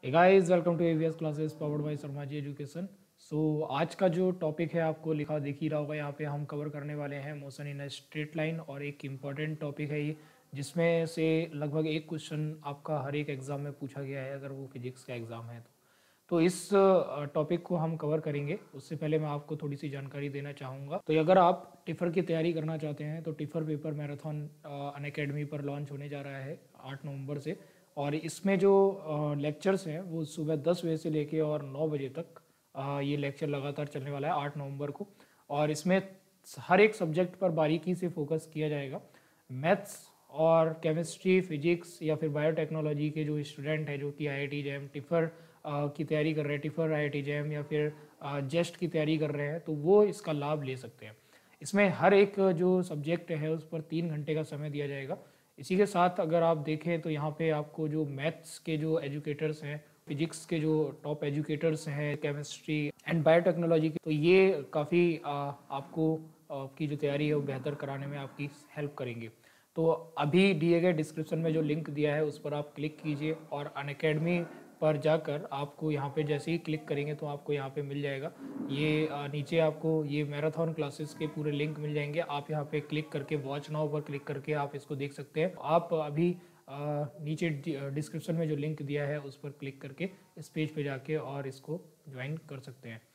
Hey guys, welcome to AVS classes powered by Sharma ji education. आज का जो टॉपिक है आपको लिखा दिख ही रहा होगा, यहाँ पे हम कवर करने वाले हैं motion in a straight line. और एक इम्पॉर्टेंट टॉपिक है ये, जिसमें से लगभग एक क्वेश्चन आपका हर एक एग्ज़ाम में पूछा गया है, अगर वो फिजिक्स का एग्ज़ाम है तो इस टॉपिक को हम कवर करेंगे। उससे पहले मैं आपको थोड़ी सी जानकारी देना चाहूँगा। तो अगर आप टिफ़र की तैयारी करना चाहते हैं तो टिफ़र पेपर मैराथन अनअकैडमी पर लॉन्च होने जा रहा है 8 नवंबर से। और इसमें जो लेक्चर्स हैं वो सुबह 10 बजे से लेके और 9 बजे तक ये लेक्चर लगातार चलने वाला है 8 नवंबर को। और इसमें हर एक सब्जेक्ट पर बारीकी से फोकस किया जाएगा। मैथ्स और केमिस्ट्री, फिजिक्स या फिर बायोटेक्नोलॉजी के जो स्टूडेंट हैं जो कि IIT जैम टिफ़र की तैयारी कर रहे हैं, टिफ़र IIT जैम या फिर जेस्ट की तैयारी कर रहे हैं, तो वो इसका लाभ ले सकते हैं। इसमें हर एक जो सब्जेक्ट है उस पर 3 घंटे का समय दिया जाएगा। इसी के साथ अगर आप देखें तो यहाँ पे आपको जो मैथ्स के जो एजुकेटर्स हैं, फिजिक्स के जो टॉप एजुकेटर्स हैं, केमिस्ट्री एंड बायोटेक्नोलॉजी के, तो ये काफ़ी आपको आपकी जो तैयारी है वो बेहतर कराने में आपकी हेल्प करेंगे। तो अभी दिए गए डिस्क्रिप्शन में जो लिंक दिया है उस पर आप क्लिक कीजिए और अनअकैडमी पर जाकर आपको यहाँ पे जैसे ही क्लिक करेंगे तो आपको यहाँ पे मिल जाएगा ये नीचे आपको ये मैराथन क्लासेस के पूरे लिंक मिल जाएंगे। आप यहाँ पे क्लिक करके वॉच नाउ पर क्लिक करके आप इसको देख सकते हैं। आप अभी नीचे डिस्क्रिप्शन में जो लिंक दिया है उस पर क्लिक करके इस पेज पे जाके और इसको ज्वाइन कर सकते हैं।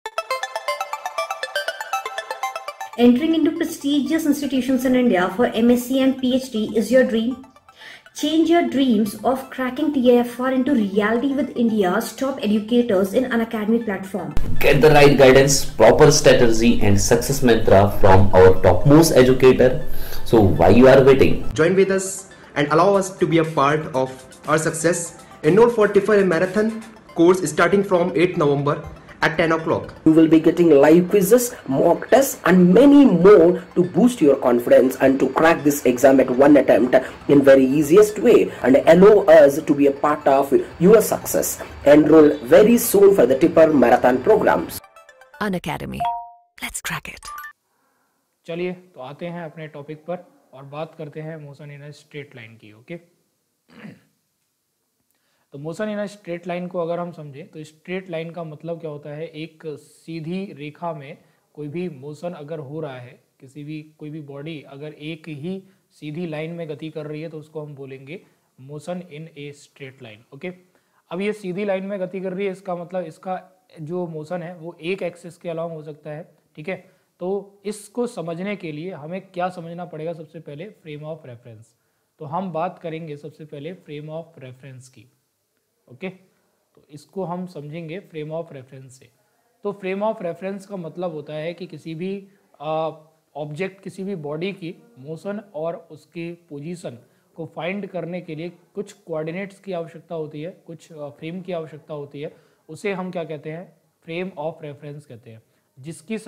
Entering into prestigious institutions in India for MSc and PhD is your dream? Change your dreams of cracking TIFR into reality with India's top educators in Unacademy platform. Get the right guidance, proper strategy and success mantra from our topmost educator. So why you are waiting? Join with us and allow us to be a part of our success. Enroll for TIFR Marathon course starting from 8th November at 10 o'clock. You will be getting live quizzes, mock tests and many more to boost your confidence and to crack this exam at one attempt in very easiest way and allow us to be a part of your success. Enroll very soon for the TIFR Marathon programs. Unacademy. Let's crack it. चलिए तो आते हैं अपने topic पर और बात करते हैं motion in a straight line की। ओके, तो motion in a straight line को अगर हम समझें तो स्ट्रेट लाइन का मतलब क्या होता है, एक सीधी रेखा में कोई भी मोशन अगर हो रहा है, कोई भी बॉडी अगर एक ही सीधी लाइन में गति कर रही है तो उसको हम बोलेंगे motion in a straight line. Okay, अब ये सीधी लाइन में गति कर रही है, इसका मतलब इसका जो मोशन है वो एक एक्सिस के अलावा हो सकता है। ठीक है, तो इसको समझने के लिए हमें क्या समझना पड़ेगा, सबसे पहले फ्रेम ऑफ रेफरेंस। तो हम बात करेंगे सबसे पहले फ्रेम ऑफ रेफरेंस की। ओके, तो इसको हम समझेंगे फ्रेम ऑफ रेफरेंस से। तो फ्रेम ऑफ रेफरेंस का मतलब होता है कि किसी भी ऑब्जेक्ट, किसी भी बॉडी की मोशन और उसकी पोजीशन को फाइंड करने के लिए कुछ कोऑर्डिनेट्स की आवश्यकता होती है, कुछ फ्रेम की आवश्यकता होती है। उसे हम क्या कहते हैं, फ्रेम ऑफ रेफरेंस कहते हैं, जिसकी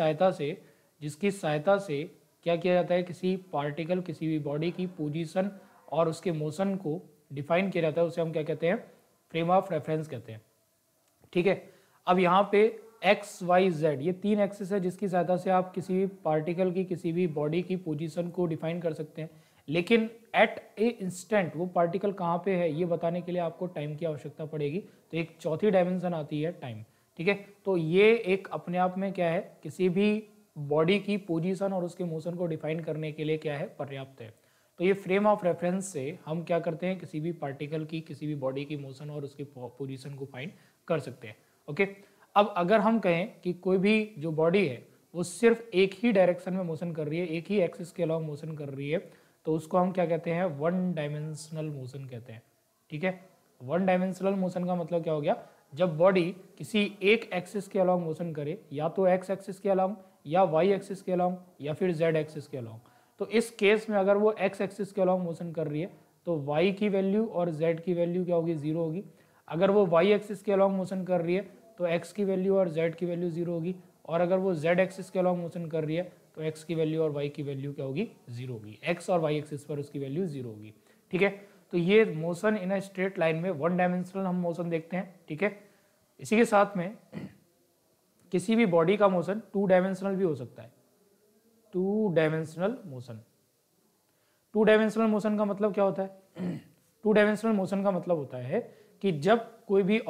सहायता से क्या किया जाता है, किसी पार्टिकल, किसी भी बॉडी की पोजीशन और उसके मोशन को डिफाइन किया जाता है। उसे हम क्या कहते हैं, फ्रेम ऑफ रेफरेंस कहते हैं। ठीक है, अब यहाँ पे एक्स वाई जेड ये 3 एक्सिस है जिसकी सहायता से आप किसी भी पार्टिकल की, किसी भी बॉडी की पोजीशन को डिफाइन कर सकते हैं। लेकिन एट ए इंस्टेंट वो पार्टिकल कहाँ पे है ये बताने के लिए आपको टाइम की आवश्यकता पड़ेगी। तो एक चौथी डायमेंशन आती है टाइम। ठीक है, तो ये एक अपने आप में क्या है, किसी भी बॉडी की पोजीशन और उसके मोशन को डिफाइन करने के लिए क्या है, पर्याप्त है। तो ये फ्रेम ऑफ रेफरेंस से हम क्या करते हैं, किसी भी पार्टिकल की, किसी भी बॉडी की मोशन और उसकी पोजीशन को फाइंड कर सकते हैं। ओके, अब अगर हम कहें कि कोई भी जो बॉडी है वो सिर्फ एक ही डायरेक्शन में मोशन कर रही है, एक ही एक्सिस के अलावा मोशन कर रही है, तो उसको हम क्या कहते हैं, वन डायमेंशनल मोशन कहते हैं। ठीक है, वन डायमेंशनल मोशन का मतलब क्या हो गया, जब बॉडी किसी एक एक्सिस के अलावा मोशन करे, या तो एक्स एक्सिस के अलावा या वाई एक्सिस के अलावा या फिर जेड एक्सिस के अलावा। तो इस केस में अगर वो एक्स एक्सिस के अलावा मोशन कर रही है तो y की वैल्यू और z की वैल्यू क्या होगी, 0 होगी। अगर वो y एक्सिस के अलावा मोशन कर रही है तो x की वैल्यू और z की वैल्यू 0 होगी। और अगर वो z एक्सिस के अलावा मोशन कर रही है तो x की वैल्यू और y की वैल्यू क्या होगी, 0 होगी। x और y एक्सिस पर उसकी वैल्यू 0 होगी। ठीक है, तो ये motion in a straight line में वन डायमेंशनल हम मोशन देखते हैं। ठीक है, इसी के साथ में किसी भी बॉडी का मोशन 2 डायमेंशनल भी हो सकता है। 2 डायमेंशनल मोशन, 2 डायमेंशनल मोशन का मतलब क्या होता है, 2 डायमेंशनल मोशन का मतलब होता है कि जब कोई भी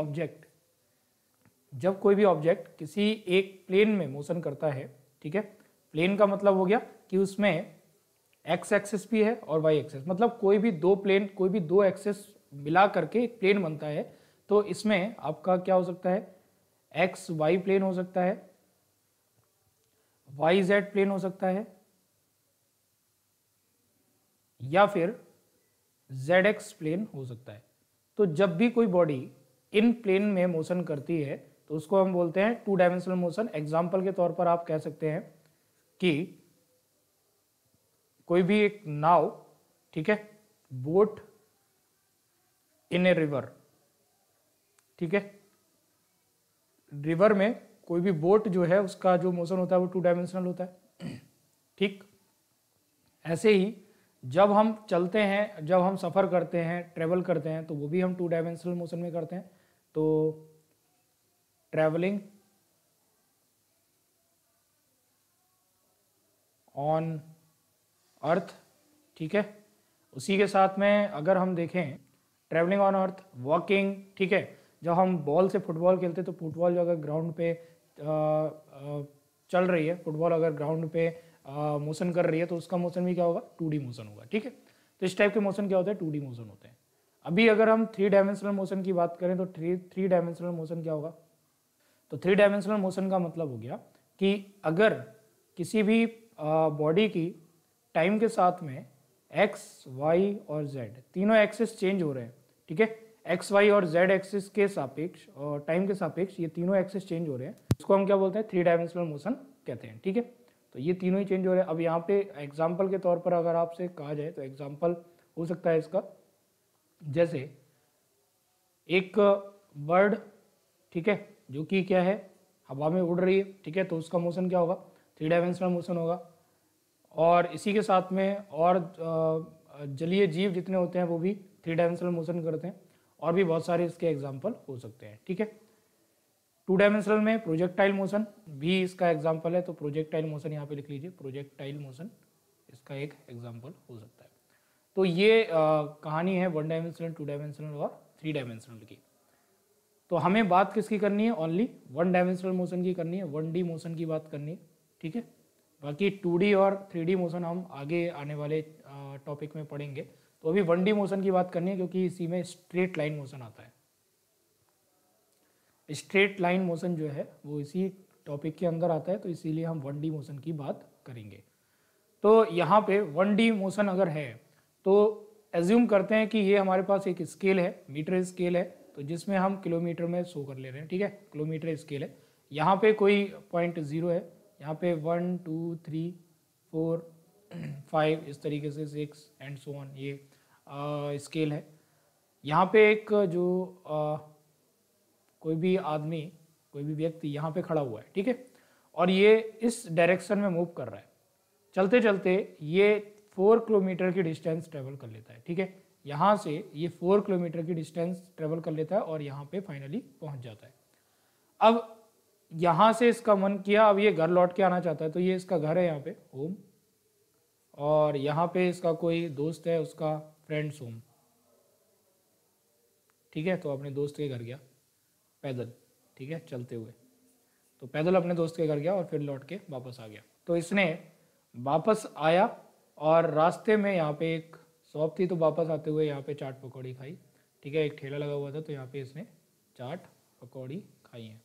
ऑब्जेक्ट किसी एक प्लेन में मोशन करता है, ठीक है, प्लेन का मतलब हो गया कि उसमें एक्स एक्सिस भी है और वाई एक्सिस, मतलब कोई भी दो एक्सिस मिला करके एक प्लेन बनता है। तो इसमें आपका क्या हो सकता है, एक्स वाई प्लेन हो सकता है, वाई जेड प्लेन हो सकता है, या फिर जेड एक्स प्लेन हो सकता है। तो जब भी कोई बॉडी इन प्लेन में मोशन करती है तो उसको हम बोलते हैं टू डायमेंशनल मोशन। एग्जाम्पल के तौर पर आप कह सकते हैं कि कोई भी एक नाव, ठीक है, बोट इन ए रिवर, ठीक है, रिवर में कोई भी बोट जो है उसका जो मोशन होता है वो टू डायमेंशनल होता है, ठीक। ऐसे ही जब हम चलते हैं, जब हम सफ़र करते हैं, ट्रेवल करते हैं, तो वो भी हम टू डायमेंशनल मोशन में करते हैं। तो ट्रैवलिंग ऑन अर्थ, ठीक है। उसी के साथ में अगर हम देखें ट्रैवलिंग ऑन अर्थ, वॉकिंग, ठीक है, जब हम बॉल से फुटबॉल खेलते हैं तो फुटबॉल जो अगर ग्राउंड पे चल रही है, फुटबॉल अगर ग्राउंड पे मोशन कर रही है तो उसका मोशन भी क्या होगा, 2D मोशन होगा, ठीक है। तो इस टाइप के मोशन क्या होते हैं, 2D मोशन होते हैं। अभी अगर हम 3 डायमेंशनल मोशन की बात करें तो 3 डायमेंशनल मोशन क्या होगा, तो 3 डायमेंशनल मोशन का मतलब हो गया कि अगर किसी भी बॉडी की टाइम के साथ में एक्स, वाई और जेड तीनों एक्सिस चेंज हो रहे हैं, ठीक है, एक्स, वाई और जेड एक्सिस के सापेक्ष और टाइम के सापेक्ष ये तीनों एक्सिस चेंज हो रहे हैं, इसको हम क्या बोलते हैं, 3 डायमेंशनल मोशन कहते हैं, ठीक है। तो ये तीनों ही चेंज हो रहे हैं। अब यहाँ पे एग्जाम्पल के तौर पर अगर आपसे कहा जाए तो एग्जाम्पल हो सकता है इसका, जैसे एक बर्ड, ठीक है, जो कि क्या है, हवा में उड़ रही है, ठीक है, तो उसका मोशन क्या होगा, 3 डायमेंशनल मोशन होगा। और इसी के साथ में और जलीय जीव जितने होते हैं वो भी 3 डायमेंशनल मोशन करते हैं, और भी बहुत सारे इसके एग्जाम्पल हो सकते हैं, ठीक है। 2 डायमेंशनल में प्रोजेक्टाइल मोशन भी इसका एग्जाम्पल है, तो प्रोजेक्टाइल मोशन यहाँ पे लिख लीजिए, प्रोजेक्टाइल मोशन इसका एक एग्जाम्पल हो सकता है। तो ये कहानी है 1 डायमेंशनल, 2 डायमेंशनल और 3 डायमेंशनल की। तो हमें बात किसकी करनी है, ओनली 1 डायमेंशनल मोशन की करनी है, 1D मोशन की बात करनी है, ठीक है। बाकी 2D और 3D मोशन हम आगे आने वाले टॉपिक में पढ़ेंगे। तो अभी 1D मोशन की बात करनी है क्योंकि इसी में स्ट्रेट लाइन मोशन आता है। स्ट्रेट लाइन मोशन जो है वो इसी टॉपिक के अंदर आता है, तो इसीलिए हम 1D मोशन की बात करेंगे। तो यहाँ पे 1D मोशन अगर है तो एज्यूम करते हैं कि ये हमारे पास एक स्केल है, मीटर स्केल है, तो जिसमें हम किलोमीटर में शो कर ले रहे हैं, ठीक है, किलोमीटर स्केल है। यहाँ पे कोई पॉइंट 0 है, यहाँ पे 1 2 3 4 5 इस तरीके से 6 एंड सो ऑन, ये स्केल है। यहाँ पे एक जो कोई भी आदमी, कोई भी व्यक्ति यहाँ पे खड़ा हुआ है, ठीक है, और ये इस डायरेक्शन में मूव कर रहा है। चलते चलते ये 4 किलोमीटर की डिस्टेंस ट्रेवल कर लेता है, ठीक है, यहाँ से ये 4 किलोमीटर की डिस्टेंस ट्रेवल कर लेता है और यहाँ पे फाइनली पहुँच जाता है। अब यहाँ से इसका मन किया, अब ये घर लौट के आना चाहता है, तो ये इसका घर है यहाँ पे, होम, और यहाँ पे इसका कोई दोस्त है, उसका फ्रेंड्स होम, ठीक है। तो अपने दोस्त के घर गया पैदल, ठीक है, चलते हुए, तो पैदल अपने दोस्त के घर गया और फिर लौट के वापस आ गया। तो इसने वापस आया और रास्ते में यहाँ पे एक शॉप थी, तो वापस आते हुए यहाँ पे चाट पकौड़ी खाई, ठीक है, एक ठेला लगा हुआ था, तो यहाँ पे इसने चाट पकौड़ी खाई है,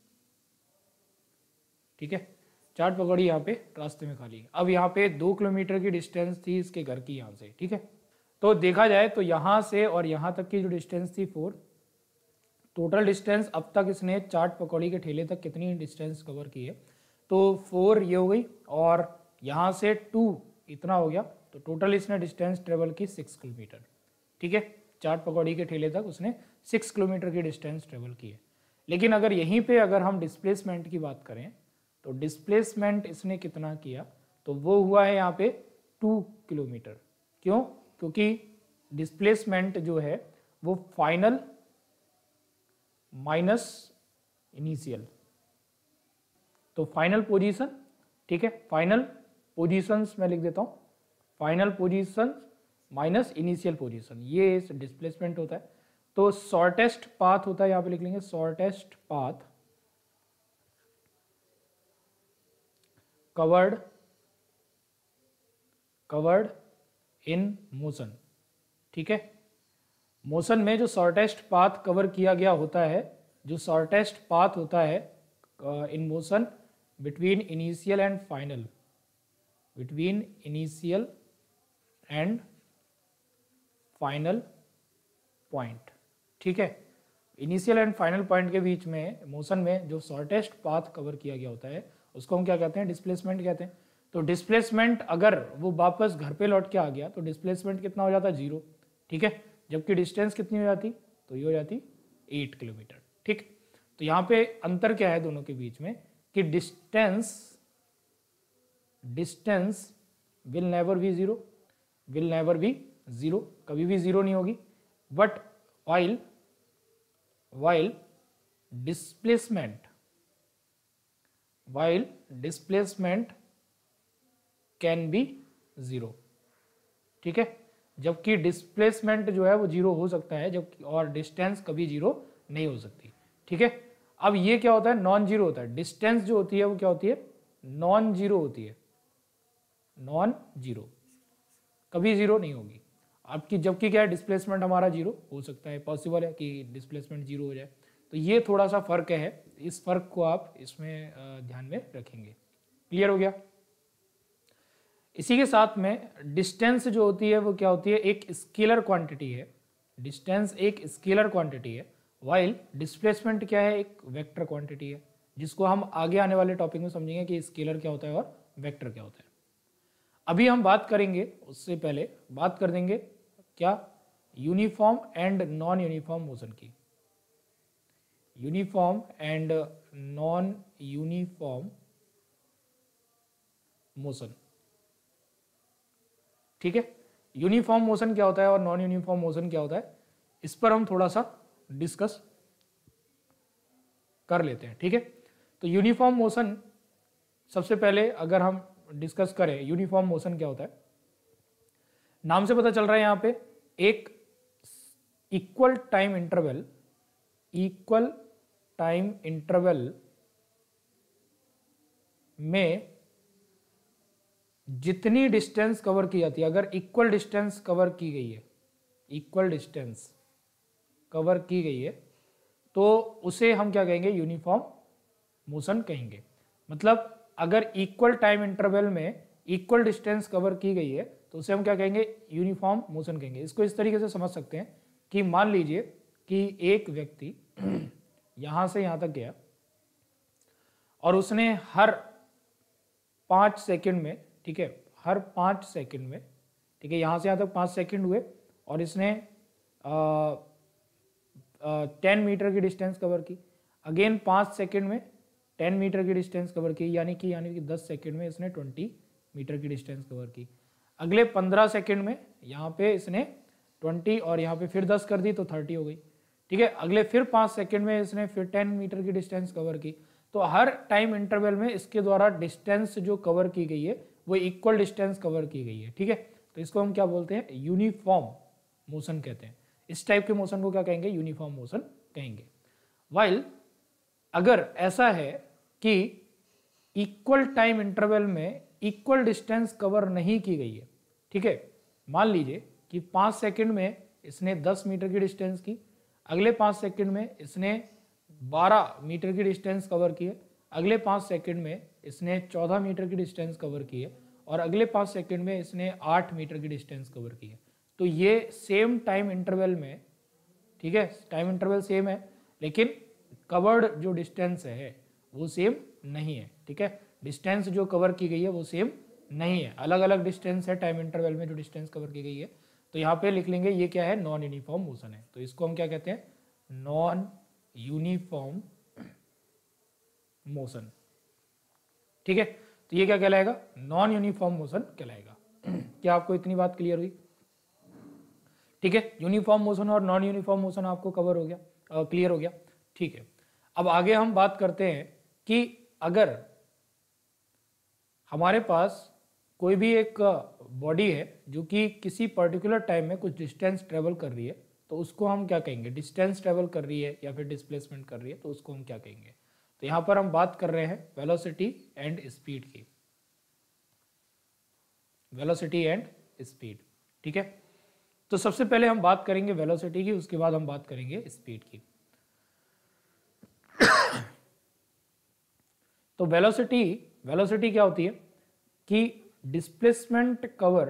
ठीक है, चाट पकौड़ी यहाँ पे रास्ते में खा ली। अब यहाँ पे 2 किलोमीटर की डिस्टेंस थी इसके घर की यहाँ से, ठीक है। तो देखा जाए तो यहाँ से और यहाँ तक की जो डिस्टेंस थी 4, टोटल डिस्टेंस अब तक इसने चाट पकौड़ी के ठेले तक कितनी डिस्टेंस कवर की है, तो 4 ये हो गई, और यहाँ से 2 इतना हो गया, तो टोटल इसने डिस्टेंस ट्रेवल की 6 किलोमीटर, ठीक है, चाट पकौड़ी के ठेले तक उसने 6 किलोमीटर की डिस्टेंस ट्रेवल की है। लेकिन अगर यहीं पे अगर हम डिस्प्लेसमेंट की बात करें तो डिस्प्लेसमेंट इसने कितना किया, तो वो हुआ है यहाँ पे 2 किलोमीटर। क्यों? क्योंकि डिस्प्लेसमेंट जो है वो फाइनल माइनस इनिशियल, तो फाइनल पोजीशन, ठीक है, फाइनल पोजीशंस मैं लिख देता हूँ, final position minus initial position, ये डिस्प्लेसमेंट होता है। तो शॉर्टेस्ट पाथ होता है, यहां पे लिख लेंगे shortest path covered in motion. ठीक है, मोशन में जो शॉर्टेस्ट पाथ कवर किया गया होता है, जो शॉर्टेस्ट पाथ होता है in motion between initial and final, between initial and final point. ठीक है, इनिशियल एंड फाइनल पॉइंट के बीच में मोशन में जो शॉर्टेस्ट पाथ कवर किया गया होता है उसको हम क्या कहते हैं, डिस्प्लेसमेंट कहते हैं। तो डिस्प्लेसमेंट अगर वो वापस घर पे लौट के आ गया तो डिस्प्लेसमेंट कितना हो जाता है, 0। ठीक है, जबकि डिस्टेंस कितनी हो जाती, तो ये हो जाती 8 किलोमीटर। ठीक, तो यहाँ पे अंतर क्या है दोनों के बीच में कि distance will never be zero, कभी भी जीरो नहीं होगी। But while displacement can be 0। ठीक है, जबकि डिस्प्लेसमेंट जो है वो 0 हो सकता है, जबकि और डिस्टेंस कभी 0 नहीं हो सकती। ठीक है, अब ये क्या होता है, नॉन जीरो होता है। डिस्टेंस जो होती है वो क्या होती है, नॉन जीरो होती है, नॉन जीरो, कभी 0 नहीं होगी आपकी। जबकि क्या है, डिस्प्लेसमेंट हमारा 0 हो सकता है, पॉसिबल है कि डिस्प्लेसमेंट 0 हो जाए। तो ये थोड़ा सा फर्क है, इस फर्क को आप इसमें ध्यान में रखेंगे। क्लियर हो गया। इसी के साथ में डिस्टेंस जो होती है वो क्या होती है, एक स्केलर क्वांटिटी है। डिस्टेंस एक स्केलर क्वांटिटी है, वाइल डिस्प्लेसमेंट क्या है, एक वेक्टर क्वांटिटी है, जिसको हम आगे आने वाले टॉपिक में समझेंगे कि स्केलर क्या होता है और वेक्टर क्या होता है। अभी हम बात करेंगे, उससे पहले बात कर देंगे क्या, uniform and non uniform motion की। Uniform and non uniform motion. ठीक है, यूनिफॉर्म मोशन क्या होता है और नॉन यूनिफॉर्म मोशन क्या होता है, इस पर हम थोड़ा सा डिस्कस कर लेते हैं। ठीक है, तो यूनिफॉर्म मोशन सबसे पहले अगर हम डिस्कस करें, यूनिफॉर्म मोशन क्या होता है, नाम से पता चल रहा है यहां पे एक इक्वल टाइम इंटरवल में जितनी डिस्टेंस कवर की जाती है, अगर इक्वल डिस्टेंस कवर की गई है, तो उसे हम क्या कहेंगे, यूनिफॉर्म मोशन कहेंगे। मतलब अगर इक्वल टाइम इंटरवल में इक्वल डिस्टेंस कवर की गई है तो उसे हम क्या कहेंगे, यूनिफॉर्म मोशन कहेंगे। इसको इस तरीके से समझ सकते हैं कि मान लीजिए कि एक व्यक्ति यहां से यहां तक गया और उसने हर 5 सेकंड में, ठीक है, हर 5 सेकंड में, ठीक है, यहां से यहां तक 5 सेकंड हुए और इसने 10 मीटर की डिस्टेंस कवर की। अगेन 5 सेकंड में 10 मीटर की डिस्टेंस कवर की, यानी कि 10 सेकंड में इसने 20 मीटर की डिस्टेंस कवर की। अगले 15 सेकंड में यहाँ पे इसने 20 और यहाँ पे फिर 10 कर दी तो 30 हो गई। ठीक है, अगले फिर 5 सेकंड में इसने फिर 10 मीटर की डिस्टेंस कवर की। तो हर टाइम इंटरवल में इसके द्वारा डिस्टेंस जो कवर की गई है वो इक्वल डिस्टेंस कवर की गई है। ठीक है, तो इसको हम क्या बोलते हैं, यूनिफॉर्म मोशन कहते हैं। इस टाइप के मोशन को क्या कहेंगे, यूनिफॉर्म मोशन कहेंगे। वाइल अगर ऐसा है कि इक्वल टाइम इंटरवल में इक्वल डिस्टेंस कवर नहीं की गई है, ठीक है, मान लीजिए कि 5 सेकंड में इसने 10 मीटर की डिस्टेंस की, अगले 5 सेकंड में इसने 12 मीटर की डिस्टेंस कवर की है, अगले 5 सेकंड में इसने 14 मीटर की डिस्टेंस कवर की है और अगले 5 सेकंड में इसने 8 मीटर की डिस्टेंस कवर की है। तो ये सेम टाइम इंटरवल में, ठीक है, टाइम इंटरवल सेम है लेकिन कवर्ड जो डिस्टेंस है वो सेम नहीं है। ठीक है, डिस्टेंस जो कवर की गई है वो सेम नहीं है, अलग अलग डिस्टेंस है टाइम इंटरवल में जो डिस्टेंस कवर की गई है। तो यहाँ पे लिख लेंगे ये क्या है, नॉन यूनिफॉर्म मोशन है। तो इसको हम क्या कहते हैं, नॉन यूनिफॉर्म मोशन। ठीक है, तो ये क्या कहलाएगा, नॉन यूनिफॉर्म मोशन कहलाएगा। क्या आपको इतनी बात क्लियर हुई? ठीक है, यूनिफॉर्म मोशन और नॉन यूनिफॉर्म मोशन आपको कवर हो गया, क्लियर हो गया। ठीक है, अब आगे हम बात करते हैं कि अगर हमारे पास कोई भी एक बॉडी है जो कि किसी पर्टिकुलर टाइम में कुछ डिस्टेंस ट्रेवल कर रही है, तो तो उसको हम क्या कहेंगे, डिस्टेंस ट्रेवल कर रही है या फिर डिस्प्लेसमेंट कर रही है तो उसको हम क्या कहेंगे। तो यहाँ पर हम बात कर रहे हैं वेलोसिटी एंड स्पीड की, वेलोसिटी एंड स्पीड, ठीक है। तो सबसे पहले हम बात करेंगे वेलोसिटी की, उसके बाद हम बात करेंगे स्पीड की। तो वेलोसिटी क्या होती है कि displacement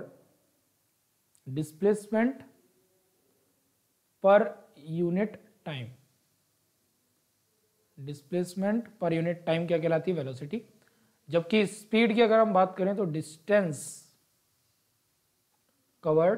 per unit time, displacement per unit time क्या कहलाती है, वेलोसिटी। जबकि स्पीड की अगर हम बात करें तो distance covered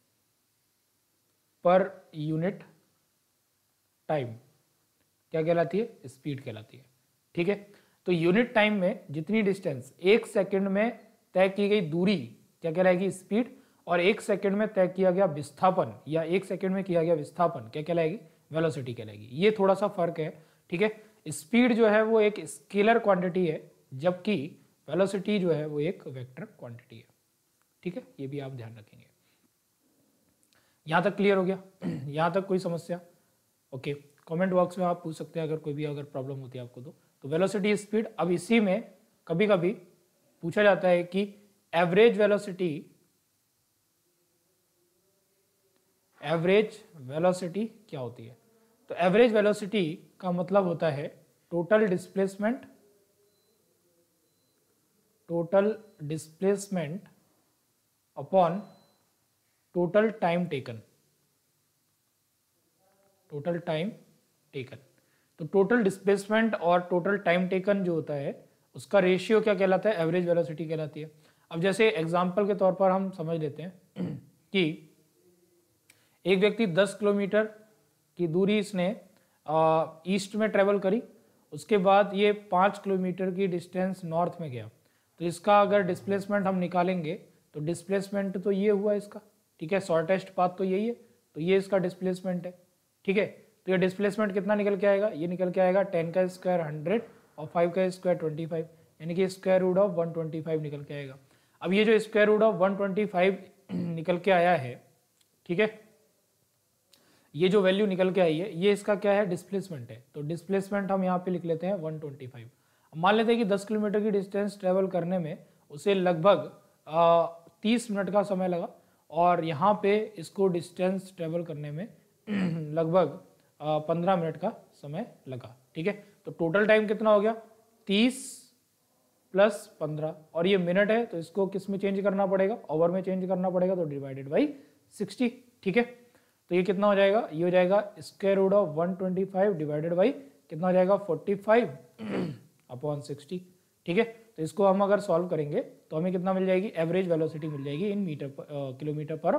per unit time क्या कहलाती है, स्पीड कहलाती है, ठीक है। तो यूनिट टाइम में जितनी डिस्टेंस 1 सेकंड में तय की गई दूरी क्या कहलाएगी, स्पीड, और 1 सेकंड में तय किया गया विस्थापन या 1 सेकंड में किया गया विस्थापन क्या कहलाएगी, वेलोसिटी कहलाएगी। ये थोड़ा सा फर्क है, ठीक है। स्पीड जो है वो एक स्केलर क्वांटिटी है, जबकि वेलोसिटी जो है वो एक वेक्टर क्वांटिटी है, ठीक है। ये भी आप ध्यान रखेंगे। यहां तक क्लियर हो गया? यहां तक कोई समस्या? ओके, कमेंट बॉक्स में आप पूछ सकते हैं अगर कोई भी अगर प्रॉब्लम होती है आपको तो वेलोसिटी स्पीड। अब इसी में कभी कभी पूछा जाता है कि एवरेज वेलोसिटी क्या होती है। तो एवरेज वेलोसिटी का मतलब होता है total displacement upon total time taken, तो टोटल डिस्प्लेसमेंट और टोटल टाइम टेकन जो होता है उसका रेशियो क्या कहलाता है, एवरेज वेलोसिटी कहलाती है। अब जैसे एग्जांपल के तौर पर हम समझ लेते हैं कि एक व्यक्ति 10 किलोमीटर की दूरी इसने ईस्ट में ट्रेवल करी, उसके बाद ये 5 किलोमीटर की डिस्टेंस नॉर्थ में गया, तो इसका अगर डिस्प्लेसमेंट हम निकालेंगे तो डिस्प्लेसमेंट तो ये हुआ इसका, ठीक है। शॉर्टेस्ट पाथ तो यही है, तो ये इसका डिस्प्लेसमेंट है, ठीक है। तो ये डिस्प्लेसमेंट कितना निकल के आएगा, ये निकल के आएगा 10 का स्क्वायर 100 और 5 का स्क्वायर 25, यानी कि स्क्वायर रूट ऑफ 125 निकल के आएगा। अब ये जो स्क्वायर रूट ऑफ 125 निकल के आया है, ठीक है, ये जो वैल्यू निकल के आई है ये इसका क्या है, डिस्प्लेसमेंट है। तो डिस्प्लेसमेंट हम यहाँ पे लिख लेते हैं 125। मान लेते हैं कि 10 किलोमीटर की डिस्टेंस ट्रेवल करने में उसे लगभग 30 मिनट का समय लगा, और यहाँ पे इसको डिस्टेंस ट्रेवल करने में लगभग 15 मिनट का समय लगा, ठीक है। तो टोटल टाइम कितना हो गया, 30 प्लस 15, और ये मिनट है तो इसको किस में चेंज करना पड़ेगा, ओवर में चेंज करना पड़ेगा, तो डिवाइडेड बाई 60, ठीक है। तो ये कितना हो जाएगा, ये हो जाएगा square root of 125 divided by कितना हो जाएगा 45 अपॉन 60, ठीक है। तो इसको हम अगर सॉल्व करेंगे तो हमें कितना मिल जाएगी, एवरेज वेलोसिटी मिल जाएगी इन किलोमीटर पर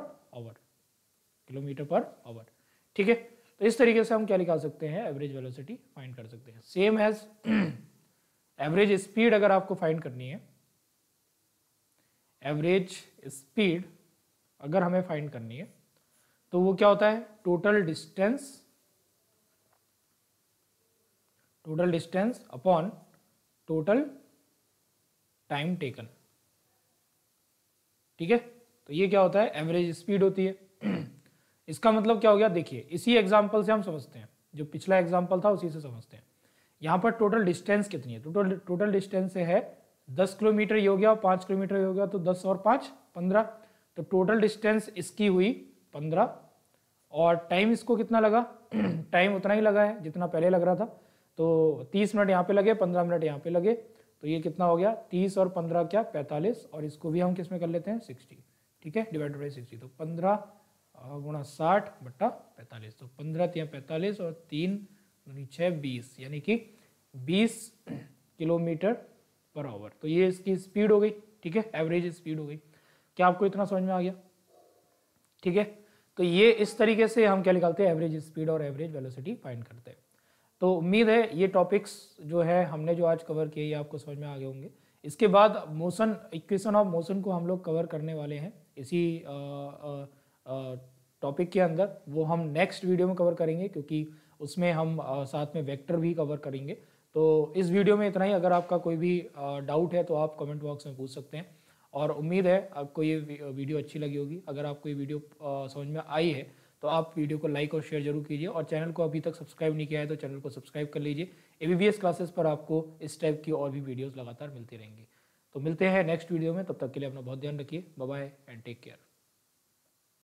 आवर, ठीक है। तो इस तरीके से हम क्या निकाल सकते हैं, एवरेज वेलोसिटी फाइंड कर सकते हैं। सेम एज एवरेज स्पीड अगर आपको फाइंड करनी है, एवरेज स्पीड अगर हमें फाइंड करनी है तो वो क्या होता है, total distance upon total time taken, ठीक है। तो ये क्या होता है, एवरेज स्पीड होती है। इसका मतलब क्या हो गया, देखिए इसी एग्जांपल से हम समझते हैं, जो पिछला एग्जांपल था उसी से समझते हैं। यहाँ पर टोटल डिस्टेंस कितनी है, टोटल डिस्टेंस है 10 किलोमीटर ये हो गया, 5 किलोमीटर ये हो गया, तो 10 और 5 15, तो टोटल डिस्टेंस इसकी हुई 15, और टाइम इसको कितना लगा टाइम उतना ही लगा है जितना पहले लग रहा था, तो 30 मिनट यहाँ पे लगे, 15 मिनट यहाँ पे लगे, तो ये कितना हो गया 30 और 15 क्या 45, और इसको भी हम किस में कर लेते हैं 60, ठीक है, डिवाइडेड बाई 60, तो 15 गुणा 60 बट्टा 45, तो 15 या 45 और 3 6 20, यानी कि 20 किलोमीटर पर आवर। तो ये इसकी स्पीड हो गई, ठीक है, एवरेज स्पीड हो गई। क्या आपको इतना समझ में आ गया, ठीक है। तो ये इस तरीके से हम क्या निकालते हैं, एवरेज स्पीड और एवरेज वेलोसिटी फाइंड करते हैं। तो उम्मीद है ये टॉपिक्स जो है हमने जो आज कवर किए ये आपको समझ में आ गए होंगे। इसके बाद मोशन, इक्वेशन ऑफ मोशन को हम लोग कवर करने वाले हैं इसी टॉपिक के अंदर, वो हम नेक्स्ट वीडियो में कवर करेंगे, क्योंकि उसमें हम साथ में वेक्टर भी कवर करेंगे। तो इस वीडियो में इतना ही। अगर आपका कोई भी डाउट है तो आप कमेंट बॉक्स में पूछ सकते हैं, और उम्मीद है आपको ये वीडियो अच्छी लगी होगी। अगर आपको ये वीडियो समझ में आई है तो आप वीडियो को लाइक और शेयर जरूर कीजिए, और चैनल को अभी तक सब्सक्राइब नहीं किया है तो चैनल को सब्सक्राइब कर लीजिए। ABBS क्लासेस पर आपको इस टाइप की और भी वीडियोस लगातार मिलती रहेंगी। तो मिलते हैं नेक्स्ट वीडियो में, तब तक के लिए अपना बहुत ध्यान रखिए। Bye bye and take care.